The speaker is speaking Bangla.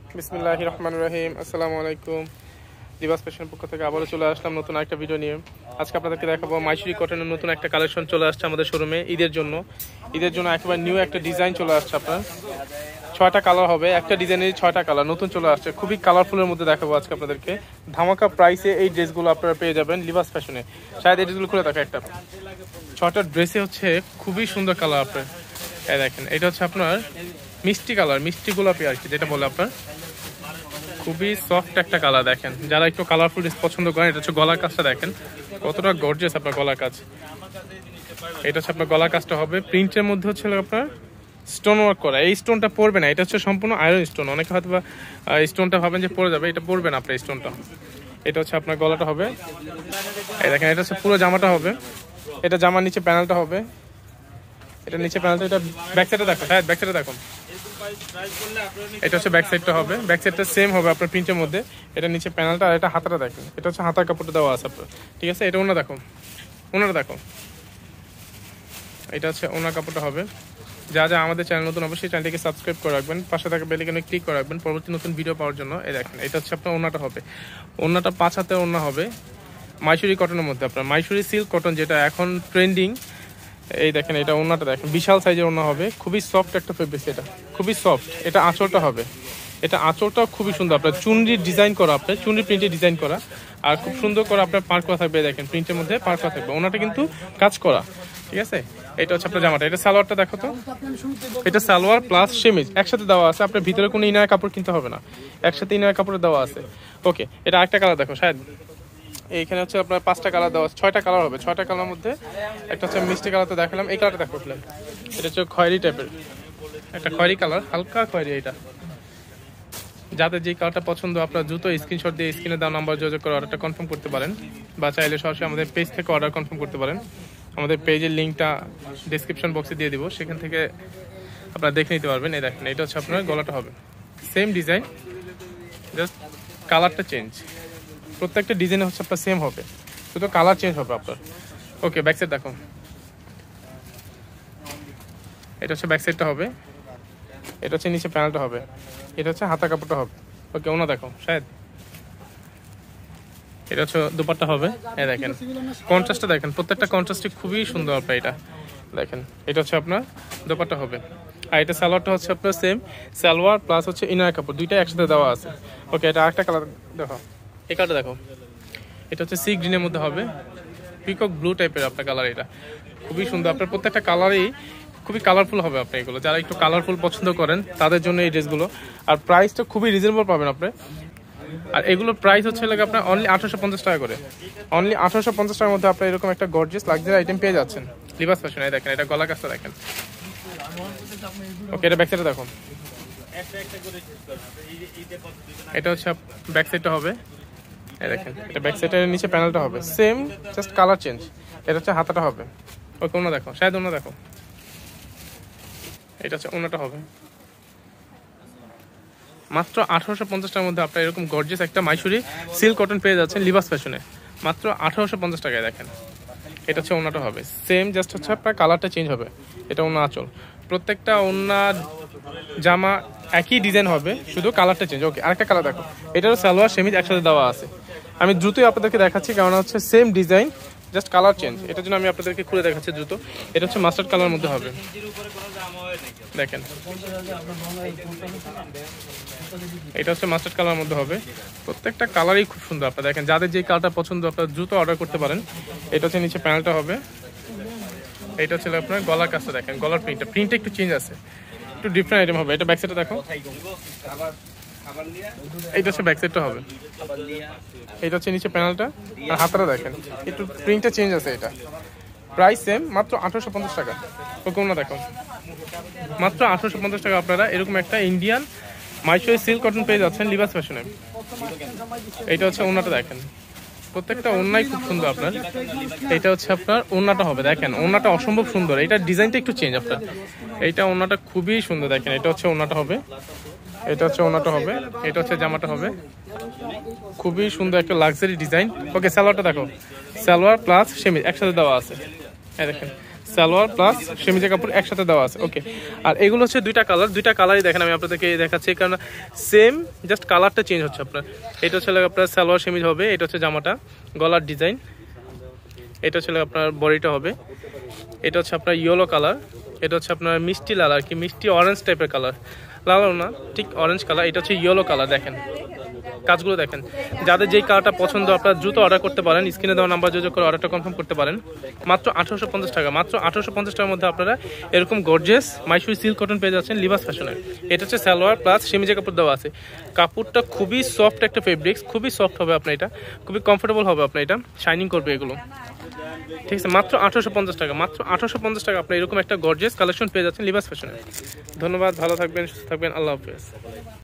বিসমিল্লাহির রহমানির রহিম। আসসালামু আলাইকুম। লিবাস ফ্যাশনের পক্ষ থেকে আবারও চলে আসলাম নতুন একটা ভিডিও নিয়ে। আজকে আপনাদেরকে দেখাবো মাইসুরি কটনের নতুন একটা কালেকশন চলে আসছে আমাদের শোরুমে ঈদের জন্য একেবারে নিউ একটা ডিজাইন চলে আসছে। আপনার 6টা কালার হবে, একটা ডিজাইনের 6টা কালার নতুন চলে আসছে, খুবই কালারফুলের মধ্যে দেখাবো আজকে আপনাদেরকে। ধামাকা প্রাইসে এই ড্রেসগুলো আপনারা পেয়ে যাবেন লিবাস ফ্যাশনে। শায়দ এই ড্রেসগুলো খুলে দেখো, একটা 6টা ড্রেসে হচ্ছে খুবই সুন্দর কালার। আপনার এই দেখেন, এটা হচ্ছে আপনার মিষ্টি কালার, মিষ্টি গোলাপি আর কি যেটা বলে আপনার, খুবই সফট একটা কালার। দেখেন যারা একটু কালারফুল ড্রেস পছন্দ করেন, এটা হচ্ছে গলার কাজটা দেখেন কতটা গর্জিয়াস আপনার গলার কাজ। এটা হচ্ছে আপনার গলার কাজটা হবে প্রিন্টের মধ্যে হচ্ছে আপনার স্টোন ওয়ার্ক করা। এই স্টোনটা পড়বে না, এটা হচ্ছে সম্পূর্ণ আয়রন স্টোন। অনেকে হয়তো বা স্টোনটা ভাবেন যে পড়ে যাবে, এটা পড়বে না আপনার স্টোনটা। এটা হচ্ছে আপনার গলাটা হবে, এই দেখেন এটা হচ্ছে পুরো জামাটা হবে। এটা জামার নিচে প্যানেলটা হবে, এটা নিচে প্যানেলটা। এটা ব্যাক সাইডে দেখো, হ্যাঁ ব্যাক সাইডে দেখো, এটা হচ্ছে ব্যাক সাইডটা হবে। ব্যাক সাইডটা সেম হবে আপনার প্রিন্টের মধ্যে। এটা নিচে প্যানেলটা আর এটা হাতাটা দেখেন, এটা হচ্ছে হাতার কাপড়টা দেওয়া আছে আপনার, ঠিক আছে। এটা ওনা দেখো, ওনাটা দেখো, এটা হচ্ছে ওনার কাপড়টা হবে। যা যা আমাদের চ্যানেল নতুন অবশ্যই চ্যানেলটিকে সাবস্ক্রাইব করে রাখবেন, পাশে থাকা বেল আইকনে ক্লিক করে রাখবেন পরবর্তী নতুন ভিডিও পাওয়ার জন্য। এই দেখেন এটা হচ্ছে আপনার ওনাটা হবে, ওনাটা 5 হাতের ওনা হবে মাইসুরি কটনের মধ্যে। আপনার মাইসুরি সিল্ক কটন যেটা এখন ট্রেন্ডিং। এই দেখেন এটা ওনাটা দেখেন, বিশাল সাইজের ওনা হবে, খুবই সফট একটা ফেব্রিক, এটা খুবই সফট। এটা আঁচলটা হবে, এটা আঁচলটাও খুবই সুন্দর আপনার চুনরি ডিজাইন করা, আপনার চুনরি প্রিন্টে ডিজাইন করা, আর খুব সুন্দর করে আপনার পার করা থাকবে। দেখেন প্রিন্টের মধ্যে পার করা থাকবে, ওনাটা কিন্তু কাজ করা, ঠিক আছে। এটা হচ্ছে আপনার জামাটা। এটা সালোয়ারটা দেখো তো, এটা সালোয়ার প্লাস সেমিজ একসাথে দেওয়া আছে। আপনার ভিতরে কোনো ইনার কাপড় কিনতে হবে না, একসাথে ইনার কাপড় দেওয়া আছে। ওকে, এটা আরেকটা কালার দেখো শায়দ। এইখানে হচ্ছে আপনার 5টা কালার দেওয়া আছে, 6টা কালার হবে। 6টা কালার মধ্যে একটা হচ্ছে মিষ্টি কালারটা দেখালাম, এই কালারটা দেখো। এটা হচ্ছে খয়েরি টাইপের একটা খয়েরি কালার, হালকা খয়েরি। এটা যাদের যে কালারটা পছন্দ আপনার দ্রুত স্ক্রিনশট দিয়ে স্ক্রিনে দেওয়া নাম্বার যোগাযোগ করে অর্ডারটা কনফার্ম করতে পারেন, বা চাইলে সরাসরি আমাদের পেজ থেকে অর্ডার কনফার্ম করতে পারেন। আমাদের পেজের লিঙ্কটা ডিসক্রিপশন বক্সে দিয়ে দিব, সেখান থেকে আপনারা দেখে নিতে পারবেন। এই দেখেন এটা হচ্ছে আপনার গলাটা হবে, সেম ডিজাইন, জাস্ট কালারটা চেঞ্জ। প্রত্যেকটা ডিজাইন হচ্ছে আপনার সেম হবে, শুধু কালার চেঞ্জ হবে আপনার। ওকে, ব্যাক সাইড দেখো, এটা হচ্ছে ব্যাক সাইডটা হবে, এটা হচ্ছে নিচে প্যানেলটা হবে, এটা হচ্ছে হাতা কাপড়টা হবে। ওকে, ওনা দেখো শায়দ, এটা হচ্ছে দুপাট্টা হবে। এই দেখেন কন্ট্রাস্টটা দেখেন, প্রত্যেকটা কন্ট্রাস্টই খুবই সুন্দর আপনার। এটা দেখেন এটা হচ্ছে আপনার দুপাট্টা হবে, আর এটা সালোয়ারটা হচ্ছে আপনার সেম সালোয়ার প্লাস হচ্ছে ইনার কাপড়, দুইটা একসাথে দেওয়া আছে। ওকে, এটা আরেকটা কালার দেখো, এই কালারটা দেখো, এটা হচ্ছে সি গ্রিনের মধ্যে হবে, পিকক ব্লু টাইপের আপনার কালার। এটা খুবই সুন্দর, আপনার প্রত্যেকটা কালারই খুবই কালারফুল হবে। আপনি এগুলো যারা একটু কালারফুল পছন্দ করেন তাদের জন্য এই ড্রেসগুলো, আর প্রাইসটা খুবই রিজনেবল পাবেন আপনি। আর এগুলোর প্রাইস হচ্ছে লাগে আপনার অনলি 1850 টাকা করে, অনলি 1850 টাকার মধ্যে আপনার এরকম একটা গর্জিয়াস লাক্সারি আইটেম পেয়ে যাচ্ছেন লিবাস ফ্যাশনে। দেখেন এটা গলা কাজটা দেখেন। ওকে, এটা ব্যাক সাইডে দেখুন, এটা হচ্ছে ব্যাক সাইডটা হবে। এই দেখেন এটা ব্যাক সাইডের নিচে প্যানেলটা হবে সেম, জাস্ট কালার চেঞ্জ। এটা হচ্ছে হাতাটা হবে। ওকে, ওনা দেখো শায়দ, ওনা দেখো, এটা হচ্ছে ওনাটা হবে। মাত্র 1850 টাকার মধ্যে আপনার এরকম গর্জিয়াস একটা মাইসুরি সিল্ক কটন পেয়ে যাচ্ছেন লিবাস ফ্যাশনে, মাত্র 1850 টাকায়। দেখেন এটা হচ্ছে ওনাটা হবে সেম, জাস্ট হচ্ছে আপনার কালারটা চেঞ্জ হবে। এটা ওনা আঁচল, প্রত্যেকটা ওনা জামা একই ডিজাইন হবে, শুধু কালারটা চেঞ্জ। ওকে, আরেকটা কালার দেখো, এটারও সালোয়ার সেমিজ একসাথে দেওয়া আছে। আমি দ্রুতই আপনাদেরকে দেখাচ্ছি, কারণ হচ্ছে same design, just colour change. এটার জন্য আমি আপনাদেরকে খুলে দেখাচ্ছি দ্রুত। এটা হচ্ছে মাস্টার্ড কালার মধ্যে হবে, দেখেন এটা হচ্ছে মাস্টার্ড কালার মধ্যে হবে। প্রত্যেকটা কালারই খুব সুন্দর। আপনারা দেখেন যাদের যে কালারটা পছন্দ আপনারা দ্রুত অর্ডার করতে পারেন। এটা হচ্ছে নিচে প্যানেলটা হবে, এটা হচ্ছে আপনার গলার কাজটা দেখেন, গলার প্রিন্টটা একটু চেঞ্জ আছে, একটু ডিফারেন্ট আইটেম হবে। এটা ব্যাক সাইডটা দেখো, এইটা হচ্ছে ব্যাক সাইডটা হবে, এটা হচ্ছে নিচে প্যানেলটা, আর হাতটা দেখেন একটু প্রিন্টটা চেঞ্জ আছে। এটা প্রাইস সেম, মাত্র 1850 টাকা। ওকে, ওনা দেখো, মাত্র 1850 টাকা আপনারা এরকম একটা ইন্ডিয়ান মাইসুরি সিল্ক কটন পেয়ে যাচ্ছেন লিবাস ফ্যাশনে। এইটা হচ্ছে ওনাটা দেখেন, প্রত্যেকটা ওনাই খুব সুন্দর আপনার। এটা হচ্ছে আপনার ওনাটা হবে, দেখেন ওনাটা অসম্ভব সুন্দর, এটা ডিজাইনটা একটু চেঞ্জ আপনার। এইটা ওনাটা খুবই সুন্দর, দেখেন এটা হচ্ছে ওনাটা হবে, এটা হচ্ছে ওনাটা হবে, এটা হচ্ছে জামাটা হবে, খুবই সুন্দর একটা লাক্সারি ডিজাইন। ওকে, সালোয়ারটা দেখো, সালোয়ার প্লাস সেমিজ একসাথে দেওয়া আছে। এই দেখেন সালোয়ার প্লাস সেমিজে কাপড় একসাথে দেওয়া আছে। ওকে, আর এগুলো হচ্ছে দুইটা কালারই দেখেন, আমি আপনাদেরকে দেখাচ্ছি কারণ সেম জাস্ট কালারটা চেঞ্জ হচ্ছে আপনার। এটা হচ্ছে আপনার সালোয়ার সেমিজ হবে, এটা হচ্ছে জামাটা গলার ডিজাইন, এটা হচ্ছে আপনার বডিটা হবে, এটা হচ্ছে আপনার ইয়েলো কালার, এটা হচ্ছে আপনার মিষ্টি লাল আর কি, মিষ্টি অরেঞ্জ টাইপের কালার, লাল না ঠিক অরেঞ্জ কালার, এটা হচ্ছে ইয়েলো কালার। দেখেন কাজগুলো দেখেন, যাদের যেই কালারটা পছন্দ আপনারা দ্রুত অর্ডার করতে পারেন, স্ক্রিনে দেওয়া নাম্বার যোগাযোগ করে অর্ডারটা কনফার্ম করতে পারেন। মাত্র 1850 টাকা, মাত্র 1850 টাকার মধ্যে আপনারা এরকম গর্জিয়াস মাইসুরি সিল্ক কটন পেয়ে যাচ্ছেন লিবাস ফ্যাশনের। এটা হচ্ছে সালোয়ার প্লাস সেমিজে কাপড় দেওয়া আছে। কাপড়টা খুবই সফট একটা ফেব্রিক্স, খুবই সফট হবে আপনার, এটা খুবই কমফোর্টেবল হবে আপনার, এটা শাইনিং করবে এগুলো। ঠিক আছে, মাত্র 1850 টাকা, মাত্র 1850 টাকা আপনি এরকম একটা গর্জিয়াস কালেকশন পেয়ে যাচ্ছেন লিবাস ফ্যাশনে। ধন্যবাদ, ভালো থাকবেন, সুস্থ থাকবেন, আল্লাহ হাফেজ।